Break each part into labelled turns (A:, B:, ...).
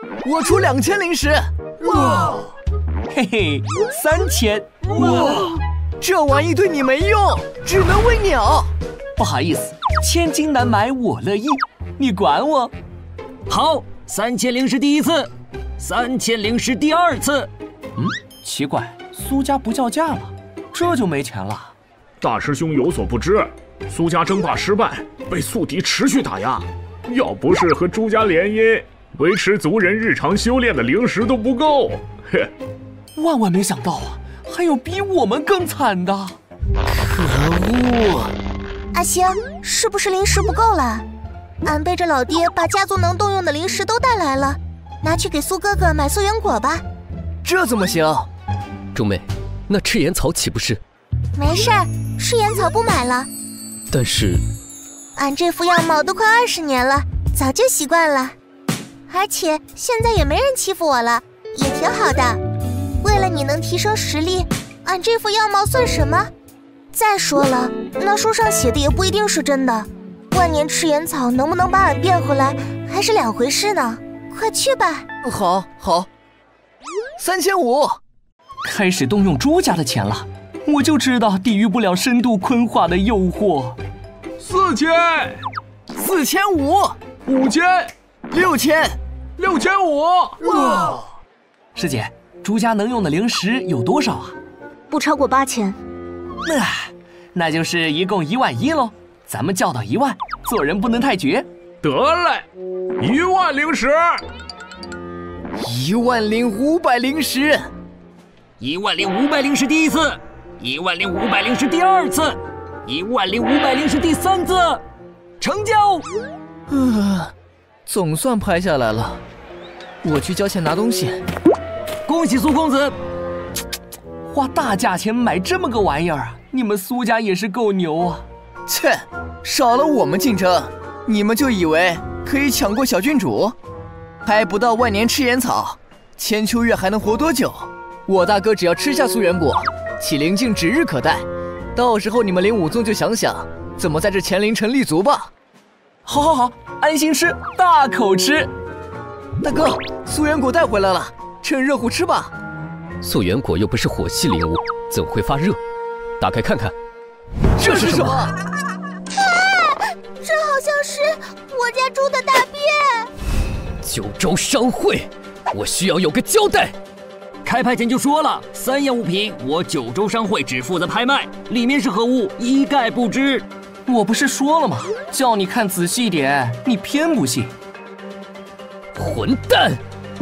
A: 我出2000灵石。
B: 哇！
C: 嘿嘿，3000。
B: 哇！
A: 这玩意对你没用，只能喂鸟。
C: 不好意思，千金难买我乐意，你管我？
D: 好，3000灵石第一次，3000灵石第二次。
C: 奇怪，苏家不叫价了，这就没钱了。
B: 大师兄有所不知，苏家争霸失败，被宿敌持续打压。要不是和朱家联姻，维持族人日常修炼的灵石都不够。嘿，
C: 万没想到啊，还有比我们更惨的。
A: 可恶！
E: 阿星，是不是灵石不够了？俺背着老爹把家族能动用的灵石都带来了，拿去给苏哥哥买素缘果吧。
A: 这怎么行？
F: 钟妹，那赤岩草岂不是？
E: 没事儿，赤岩草不买了。
F: 但是，
E: 俺这副样貌都快20年了，早就习惯了。而且现在也没人欺负我了，也挺好的。为了你能提升实力，俺这副样貌算什么？再说了，那书上写的也不一定是真的。万年赤岩草能不能把俺变回来，还是两回事呢。快去吧。
A: 好，3500。
C: 开始动用朱家的钱了，我就知道抵御不了深度坤化的诱惑。
B: 4000、
A: 4500、
B: 5000、
A: 6000、
B: 6500。
A: 哇！
C: 师姐，朱家能用的灵石有多少啊？
G: 不超过8000。
C: 那就是一共11000喽。咱们叫到1万，做人不能太绝。
B: 得嘞，10000灵石。
A: 10500灵石。
D: 10500灵石第一次，10500灵石第二次，10500灵石第三次，成交。
A: 总算拍下来了。我去交钱拿东西。
D: 恭喜苏公子，
C: 花大价钱买这么个玩意儿，你们苏家也是够牛啊！
A: 切，少了我们竞争，你们就以为可以抢过小郡主？还不到万年赤岩草，千秋月还能活多久？我大哥只要吃下素缘果，启灵境指日可待。到时候你们灵武宗就想想怎么在这乾陵城立足吧。
C: 好，安心吃，大口吃。
A: 大哥，素缘果带回来了，趁热乎吃吧。
F: 素缘果又不是火系灵物，怎会发热？打开看看。
A: 这是什么？
E: 这好像是我家猪的大便。
F: 九州商会，我需要有个交代。
D: 开拍前就说了，3样物品我九州商会只负责拍卖，里面是何物一概不知。
C: 我不是说了吗？叫你看仔细点，你偏不信。
F: 混蛋！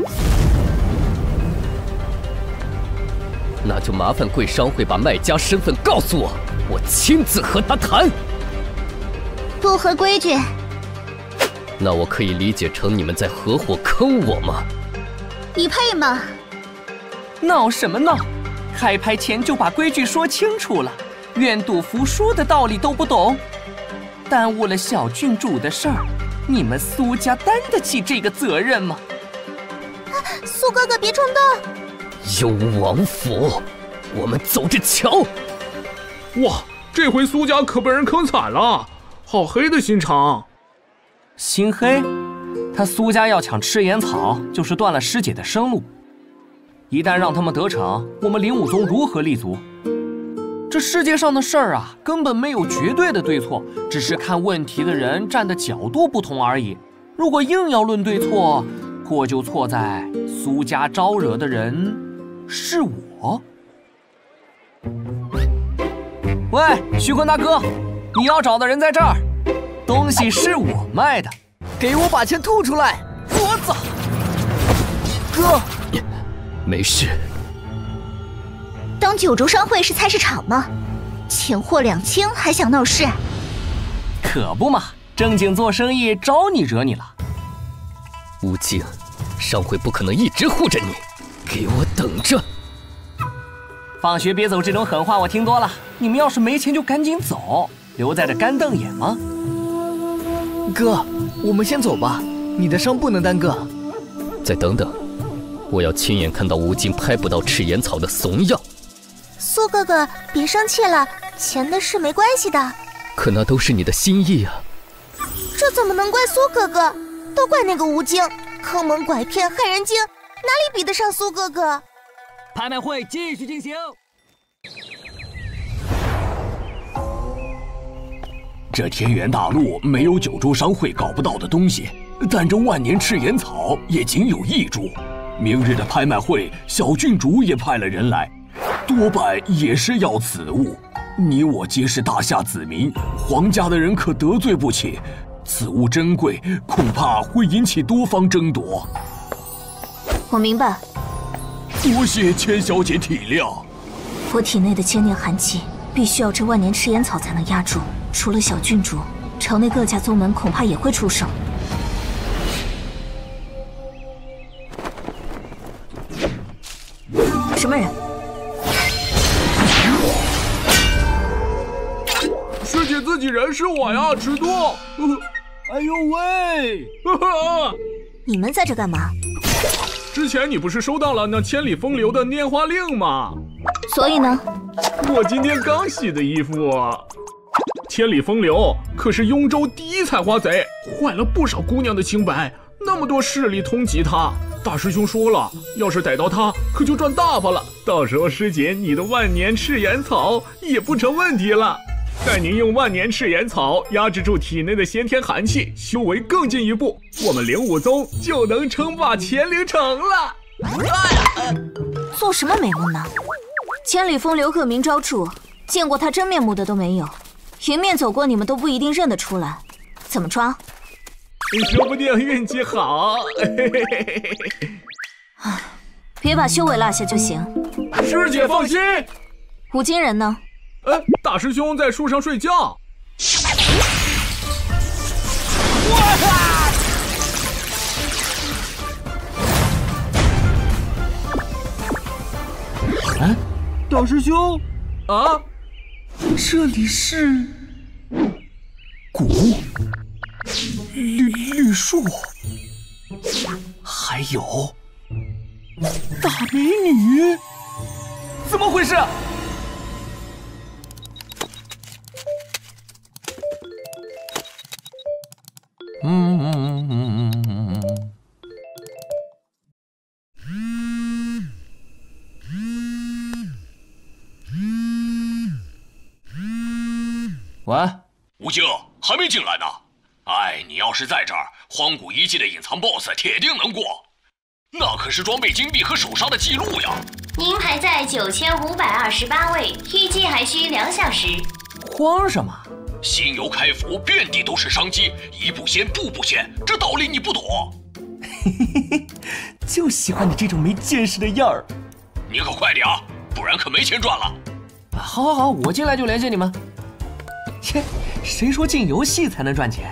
F: 那就麻烦贵商会把卖家身份告诉我，我亲自和他谈。
G: 不合规矩。
F: 那我可以理解成你们在合伙坑我吗？
G: 你配吗？
C: 闹什么闹？开拍前就把规矩说清楚了，愿赌服输的道理都不懂，耽误了小郡主的事儿，你们苏家担得起这个责任吗？
E: 苏哥哥别冲动。
F: 幽王府，我们走着瞧。
B: 哇，这回苏家可被人坑惨了，好黑的心肠。
C: 心黑？他苏家要抢赤岩草，就是断了师姐的生路。一旦让他们得逞，我们灵武宗如何立足？这世界上的事儿啊，根本没有绝对的对错，只是看问题的人站的角度不同而已。如果硬要论对错，错就错在苏家招惹的人是我。喂，徐坤大哥，你要找的人在这儿，东西是我卖的，
A: 给我把钱吐出来！
C: 我操！
A: 哥，
F: 没事。
G: 当九州商会是菜市场吗？钱货两清还想闹事？
C: 可不嘛，正经做生意招你惹你了。
F: 吴京，商会不可能一直护着你，给我等着。
C: 放学别走这种狠话我听多了，你们要是没钱就赶紧走，留在这干瞪眼吗？
A: 哥，我们先走吧，你的伤不能耽搁。
F: 再等等，我要亲眼看到吴京拍不到赤岩草的怂样。
E: 苏哥哥，别生气了，钱的事没关系的。
F: 可那都是你的心意啊。
E: 这怎么能怪苏哥哥？都怪那个吴京， 坑蒙拐骗害人精，哪里比得上苏哥哥？
D: 拍卖会继续进行。
H: 这天元大陆没有九州商会搞不到的东西，但这万年赤岩草也仅有1株。明日的拍卖会，小郡主也派了人来，多半也是要此物。你我皆是大夏子民，皇家的人可得罪不起。此物珍贵，恐怕会引起多方争夺。
G: 我明白。
H: 多谢千小姐体谅。
G: 我体内的千年寒气，必须要这万年赤岩草才能压住。除了小郡主，城内各家宗门恐怕也会出手。什么人？
B: 师姐自己人是我呀，尺度。
A: 哎呦喂！
G: 你们在这干嘛？
B: 之前你不是收到了那千里风流的拈花令吗？
G: 所以呢？
B: 我今天刚洗的衣服。千里风流可是雍州第一采花贼，坏了不少姑娘的清白，那么多势力通缉他。大师兄说了，要是逮到他，可就赚大发了。到时候师姐你的万年赤岩草也不成问题了。待您用万年赤岩草压制住体内的先天寒气，修为更进一步，我们灵武宗就能称霸乾陵城了。
G: 做什么美梦呢？千里风流恶名昭著，见过他真面目的都没有，迎面走过你们都不一定认得出来，怎么抓？
B: 说不定运气好。
G: 别把修为落下就行。
B: 师姐放心。
G: 五金人呢？
B: 大师兄在树上睡觉。
A: 大师兄，
B: 啊，
H: 这里是谷绿树，还有大美女，
A: 怎么回事？
C: 喂，
H: 吴京还没进来呢。哎，你要是在这儿，荒古遗迹的隐藏 BOSS 铁定能过，那可是装备金币和首杀的记录呀。
I: 您排在9528位，预计还需2小时。
C: 慌什么？
H: 新游开服，遍地都是商机，一步仙步步仙，这道理你不懂。
C: 就喜欢你这种没见识的样儿。
H: 你可快点啊，不然可没钱赚了。
C: 好，我进来就联系你们。切，谁说进游戏才能赚钱？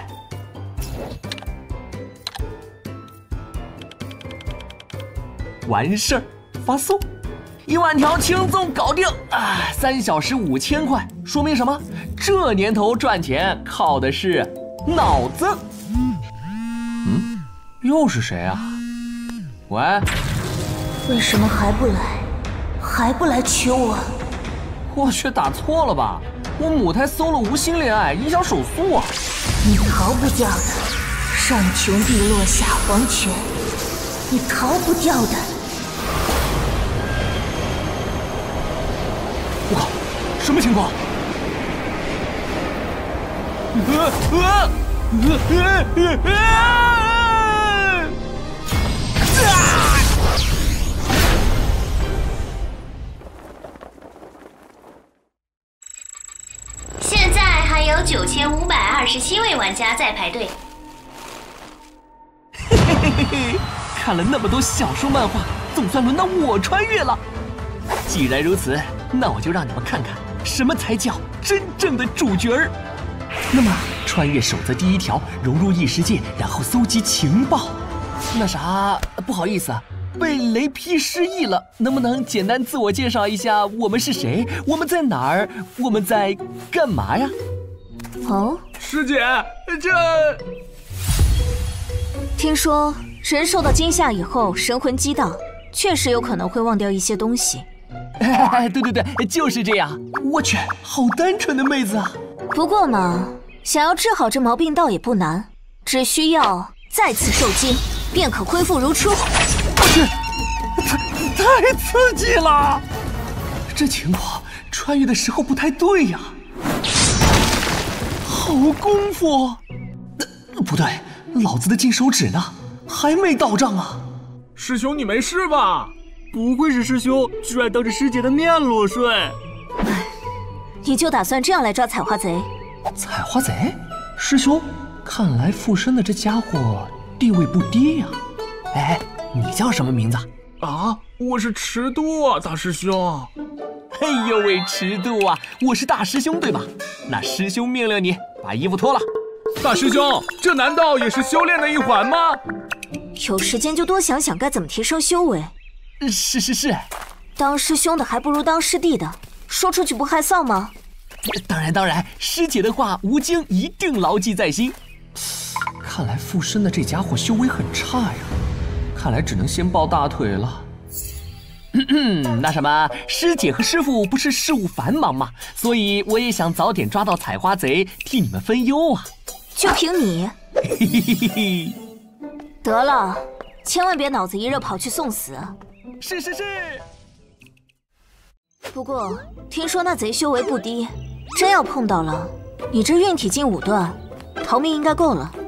C: 完事儿，发送，1万条轻松搞定啊！3小时5000块，说明什么？这年头赚钱靠的是脑子。又是谁啊？喂，
G: 为什么还不来？还不来娶我？
C: 我去，打错了吧？我母胎搜了无心恋爱，影响手速啊！
G: 你逃不掉的，上穷碧落下黄泉，你逃不掉的。
C: 我靠，什么情况？
I: 现在还有9527位玩家在排队。
C: 看了那么多小说漫画，总算轮到我穿越了。既然如此，那我就让你们看看什么才叫真正的主角儿。那么，穿越守则第1条，融入异世界，然后搜集情报。那啥，不好意思啊，被雷劈失忆了，能不能简单自我介绍一下我们是谁？我们在哪儿？我们在干嘛呀？
G: 哦，
B: 师姐，这……
G: 听说人受到惊吓以后，神魂激荡，确实有可能会忘掉一些东西。
C: 对，就是这样。我去，好单纯的妹子啊！
G: 不过嘛，想要治好这毛病倒也不难，只需要再次受惊， 便可恢复如初。
C: 太刺激了！这情况穿越的时候不太对呀。好功夫！不对，老子的金手指呢？还没到账啊！
B: 师兄，你没事吧？
J: 不会是师兄居然当着师姐的面裸睡？
G: 你就打算这样来抓采花贼？
C: 采花贼？师兄，看来附身的这家伙地位不低呀。哎，你叫什么名字？
B: 啊，我是池渡啊，大师兄。
C: 哎呦喂，池渡啊，我是大师兄对吧？那师兄命令你把衣服脱了。
B: 大师兄，这难道也是修炼的一环吗？
G: 有时间就多想想该怎么提升修为。
C: 是。
G: 当师兄的还不如当师弟的，说出去不害臊吗？
C: 当然，师姐的话吴京一定牢记在心。看来附身的这家伙修为很差呀，看来只能先抱大腿了。那什么，师姐和师父不是事务繁忙吗？所以我也想早点抓到采花贼，替你们分忧啊。
G: 就凭你？得了，千万别脑子一热跑去送死。
C: 是。
G: 不过听说那贼修为不低，真要碰到了，你这运体近5段，逃命应该够了。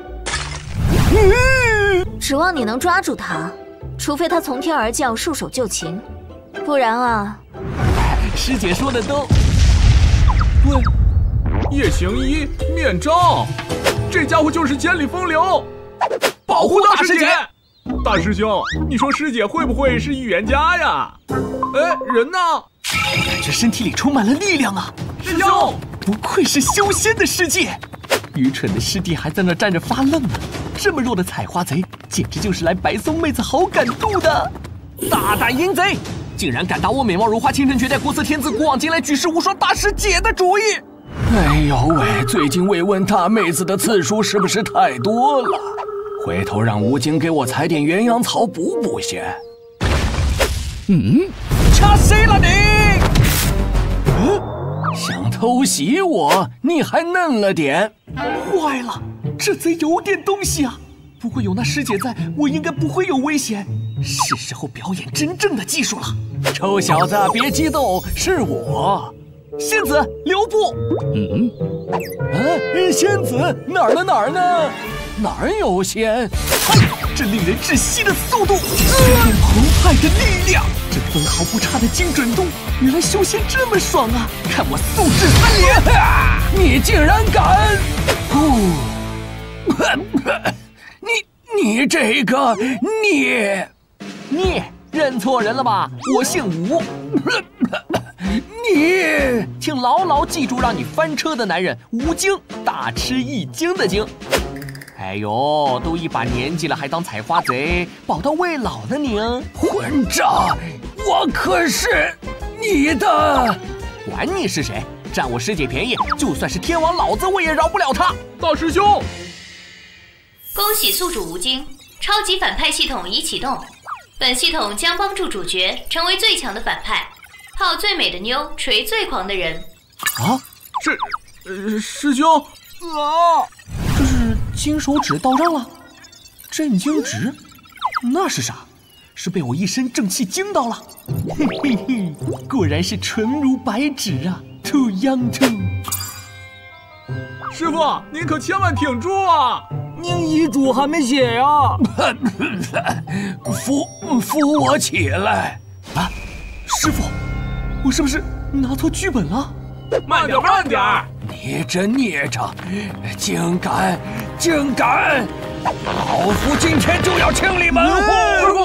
G: 指望你能抓住他，除非他从天而降，束手就擒，不然啊。
C: 师姐说的都
B: 对。夜行衣、面罩，这家伙就是千里风流，保护大师姐。大师兄，你说师姐会不会是预言家呀？哎，人呢？
C: 感觉身体里充满了力量啊！
B: 师兄，
C: 不愧是修仙的世界。愚蠢的师弟还在那站着发愣呢。这么弱的采花贼，简直就是来白送妹子好感度的。大胆淫贼，竟然敢打我美貌如花、倾城绝代、国色天姿、古往今来、举世无双大师姐的主意！
H: 哎呦喂，最近慰问大妹子的次数是不是太多了？回头让吴京给我采点鸳鸯草补补些。
C: 掐谁了你？
H: 想偷袭我，你还嫩了点。
C: 坏了，这贼有点东西啊！不过有那师姐在，我应该不会有危险。是时候表演真正的技术了。
H: 臭小子，别激动，是我。
C: 仙子，留步！
H: 仙子哪儿呢？哪儿有仙？
C: 这令人窒息的速度，源源澎湃的力量，这分毫不差的精准度，原来修仙这么爽啊！看我素质分裂！
H: 你竟然敢！你这个
C: 你认错人了吧？我姓吴。
H: 你
C: 请牢牢记住，让你翻车的男人吴京，大吃一惊的惊。哎呦，都一把年纪了，还当采花贼，宝刀未老呢您！
H: 混账！我可是你的！
C: 管你是谁，占我师姐便宜，就算是天王老子我也饶不了他！
B: 大师兄，
I: 恭喜宿主吴京，超级反派系统已启动，本系统将帮助主角成为最强的反派，泡最美的妞，锤最狂的人。
C: 啊，
B: 师兄
C: 啊！这是金手指到账了，震惊值，那是啥？是被我一身正气惊到了。嘿嘿嘿，果然是纯如白纸啊 ，too young too。
B: 师傅，您可千万挺住啊！
J: 您遗嘱还没写呀！
H: 扶我起来！
C: 啊，师傅，我是不是拿错剧本了？
B: 慢点！
H: 你这孽障，竟敢！老夫今天就要清理门户！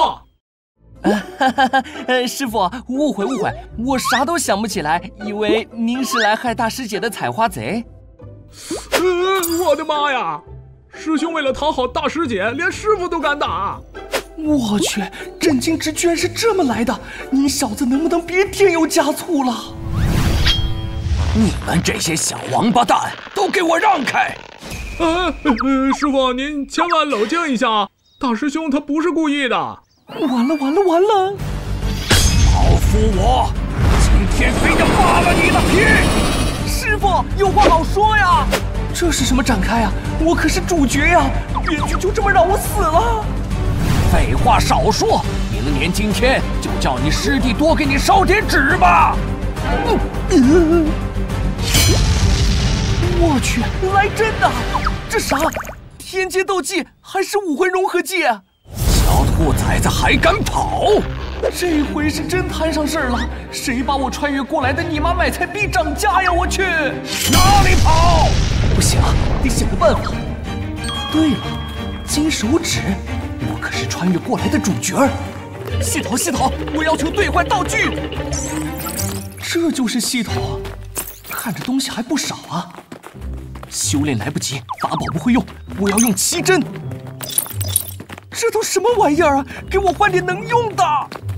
C: 师傅，误会，我啥都想不起来，以为您是来害大师姐的采花贼。
B: 我的妈呀！师兄为了讨好大师姐，连师傅都敢打！
C: 我去，震惊值居然是这么来的！你小子能不能别添油加醋了？
H: 你们这些小王八蛋，都给我让开！
B: 师傅，您千万冷静一下，大师兄他不是故意的。
C: 完了！
H: 老夫我今天非得扒了你的皮！
C: 师傅，有话好说呀！这是什么展开啊？我可是主角呀！编剧就这么让我死了？
H: 废话少说，明年今天就叫你师弟多给你烧点纸吧。
C: 我去，来真的！这啥？天阶斗技还是武魂融合技？
H: 小兔崽子还敢跑！
C: 这回是真摊上事儿了！谁把我穿越过来的你妈买菜逼涨价呀！我去，
H: 哪里跑？
C: 不行，得想个办法。对了，金手指，我可是穿越过来的主角儿。系统，我要求兑换道具。这就是系统，看着东西还不少啊。修炼来不及，法宝不会用，我要用奇珍。这都什么玩意儿啊！给我换点能用的！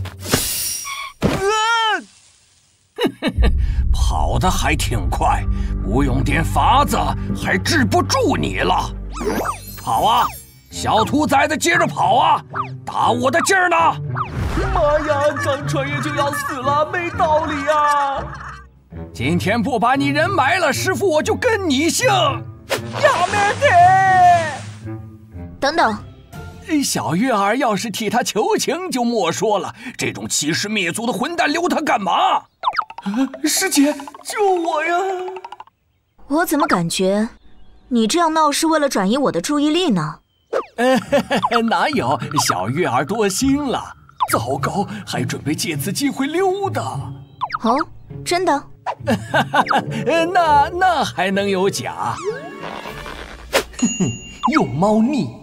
H: 跑得还挺快，不用点法子还治不住你了。跑啊，小兔崽子，接着跑啊！打我的劲儿呢！
C: 妈呀，刚穿越就要死了，没道理啊！
H: 今天不把你人埋了，师傅我就跟你姓！
C: 要命的！
G: 等等。
H: 小月儿要是替他求情就莫说了，这种欺师灭祖的混蛋留他干嘛？
C: 师姐，救我呀！
G: 我怎么感觉你这样闹是为了转移我的注意力呢？
C: 哪有，小月儿多心了。糟糕，还准备借此机会溜达。
G: 哦，真的？
H: 那还能有假？
C: 哼哼，有猫腻。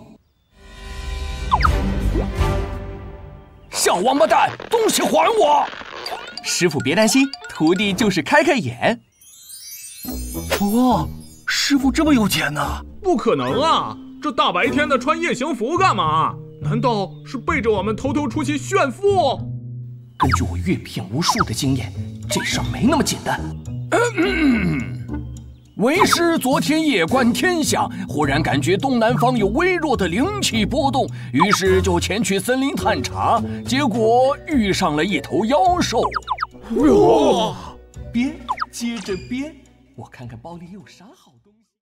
H: 小王八蛋，东西还我！
C: 师傅别担心，徒弟就是开开眼。
J: 哇，师傅这么有钱呢？
B: 不可能啊！这大白天的穿夜行服干嘛？难道是背着我们偷偷出去炫富？
C: 根据我阅片无数的经验，这事儿没那么简单。
H: 为师昨天夜观天象，忽然感觉东南方有微弱的灵气波动，于是就前去森林探查，结果遇上了一头妖兽。
C: 编，接着编，我看看包里有啥好。